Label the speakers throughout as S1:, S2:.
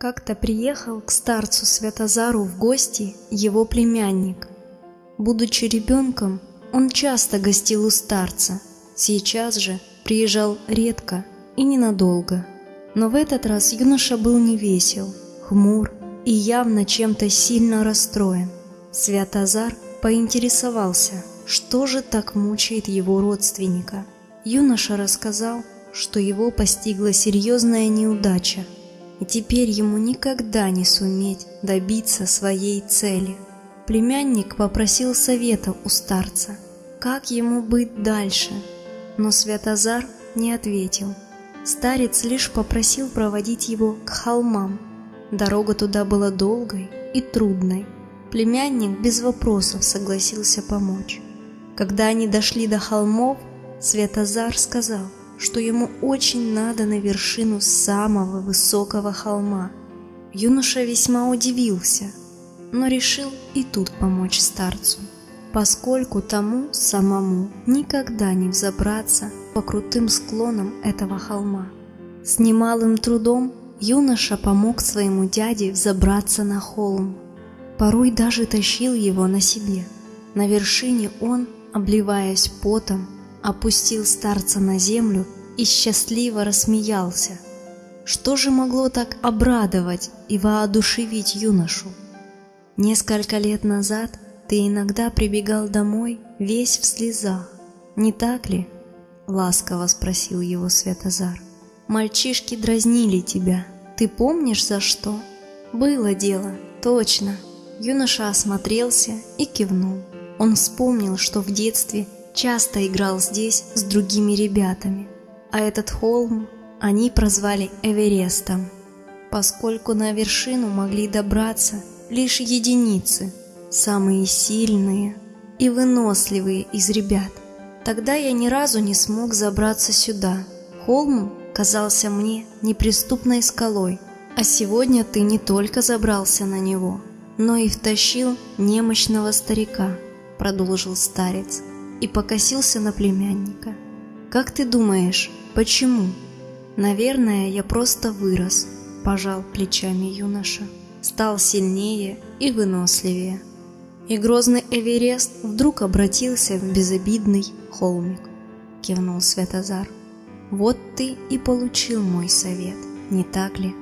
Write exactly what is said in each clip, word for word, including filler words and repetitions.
S1: Как-то приехал к старцу Святозару в гости его племянник. Будучи ребенком, он часто гостил у старца, сейчас же приезжал редко и ненадолго. Но в этот раз юноша был невесел, хмур и явно чем-то сильно расстроен. Святозар поинтересовался, что же так мучает его родственника. Юноша рассказал, что его постигла серьезная неудача, и теперь ему никогда не суметь добиться своей цели. Племянник попросил совета у старца, как ему быть дальше, но Святозар не ответил. Старец лишь попросил проводить его к холмам. Дорога туда была долгой и трудной. Племянник без вопросов согласился помочь. Когда они дошли до холмов, Святозар сказал, что ему очень надо на вершину самого высокого холма. Юноша весьма удивился, но решил и тут помочь старцу, поскольку тому самому никогда не взобраться по крутым склонам этого холма. С немалым трудом юноша помог своему дяде взобраться на холм, порой даже тащил его на себе. На вершине он, обливаясь потом, опустил старца на землю и счастливо рассмеялся. Что же могло так обрадовать и воодушевить юношу? Несколько лет назад ты иногда прибегал домой весь в слезах, не так ли? Ласково спросил его Святозар. Мальчишки дразнили тебя, ты помнишь за что? Было дело, точно. Юноша осмотрелся и кивнул. Он вспомнил, что в детстве часто играл здесь с другими ребятами, а этот холм они прозвали Эверестом, поскольку на вершину могли добраться лишь единицы, самые сильные и выносливые из ребят. Тогда я ни разу не смог забраться сюда. Холм казался мне неприступной скалой, а сегодня ты не только забрался на него, но и втащил немощного старика, продолжил старец и покосился на племянника. Как ты думаешь, почему? Наверное, я просто вырос, пожал плечами юноша, стал сильнее и выносливее. И грозный Эверест вдруг обратился в безобидный холмик, кивнул Святозар. Вот ты и получил мой совет, не так ли?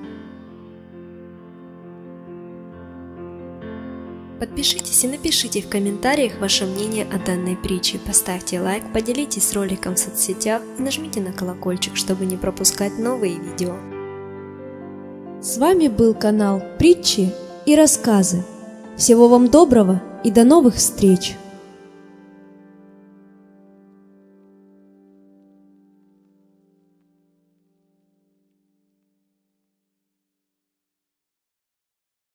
S2: Подпишитесь и напишите в комментариях ваше мнение о данной притче, поставьте лайк, поделитесь роликом в соцсетях и нажмите на колокольчик, чтобы не пропускать новые видео.
S3: С вами был канал Притчи и рассказы. Всего вам доброго и до новых встреч!